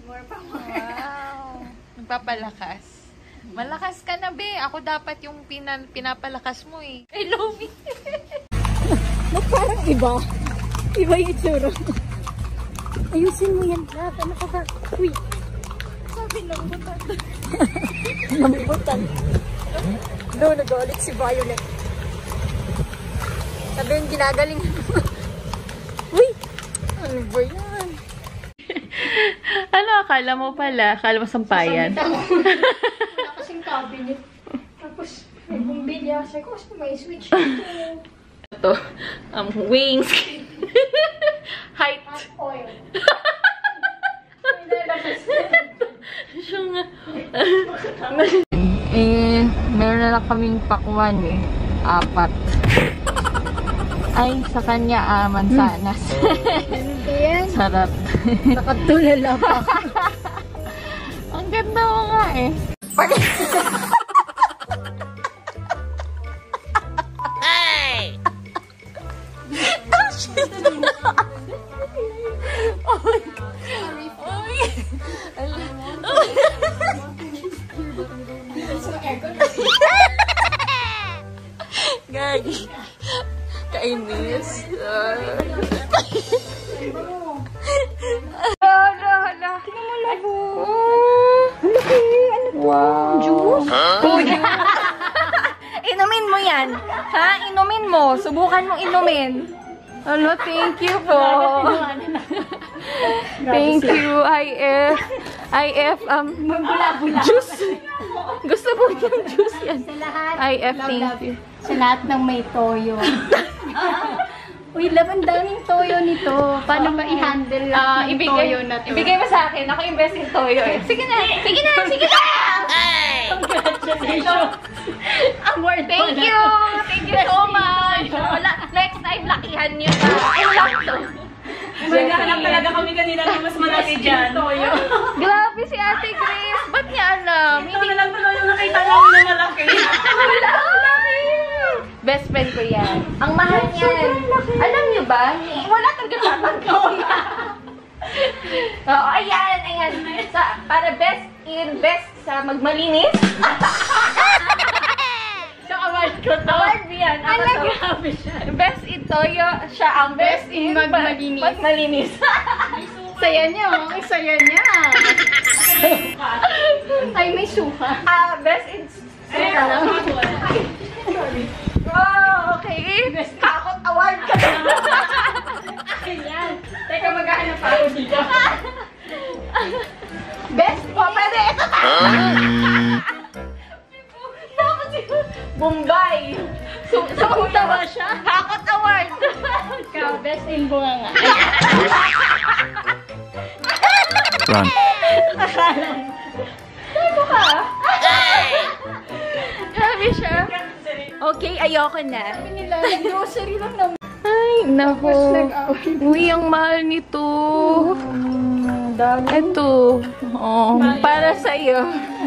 More pa mo. Wow. Nagpapalakas. Malakas ka na, be. Ako dapat yung pinapalakas mo eh. Hello, me. Parang iba. Iba yung itsura. Ayusin mo yan, Kat. Ano ka ba? Uy. Sabi lambutan. Lambutan. No, nag-ulit si Violet. Sabi yung ginagaling. Uy! Ano ba yan? Ano akala mo pala? Akala mo sampayan? Wala kasing cabinet. Tapos, may bumbilya. Sabi ko, may switch dito. Ito. Wings. Height. Oil. Siya nga. Meron na lang kaming pakwan eh. 4. Ay, sa kanya, mansanas. Sarap. Nakatulala pa. Ang ganda mo nga eh. Hey! Gagi. Kainis. Hala. Tingnan mo labo. Ano to? Wow. Juice? Inumin mo yan. Ha? Inumin mo. Subukan mong inumin. Ano? Thank you po. Thank you, IF, juice. Gusto mo yung juice yan. Sa lahat. IF, thank you. Sa lahat ng may toyo. Uy, ang daming toyo nito. Paano ba i-handle lang yung toyo na to? Ibigay mo sa akin. Ako invest in toyo eh. Sige na! Sige na! Sige na! Congratulations! Award Thank you! Thank you so much! Next time, lakihan nyo na. Unlock to. Maghanap talaga kami kanina na mas malaki dyan. Grabe si Ate Grace. Ba't niya alam? Ito na lang tuloy yung nakita namin na malaki. Wala! Best friend ko yan. Ang mahal niyan. Alam niyo ba? Wala talaga tatanggaw yan. Oo, ayan. Para best sa magmalinis. So, award ko to. Award yan. Grabe siya. Best in toyo, siya ang best in magmalinis. Magmalinis. Saya niya. Ang saya niya. Ay, may suka. Best in suka lang. Wow, okay. Kakot award ka na. Ayan. Teka, maghahanap ako dito. Best po, pwede. Ito na. Bombay. Sumutawa siya. Kakot award. Ikaw, best in bunga nga. Run. Ano ka? Grabe siya. Okay, ayoko na. Sabi nila, grocery lang naman. Ay, nako. Uy, ang mahal nito. Ito. Oh, para sa'yo.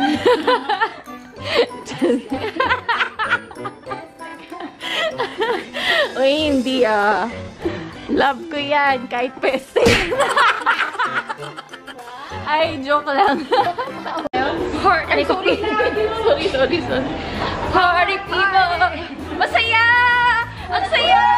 Uy, hindi ah. Love ko yan, kahit peste. Ay, joke lang. Sorry. Haripino. Masaya! Ang saya!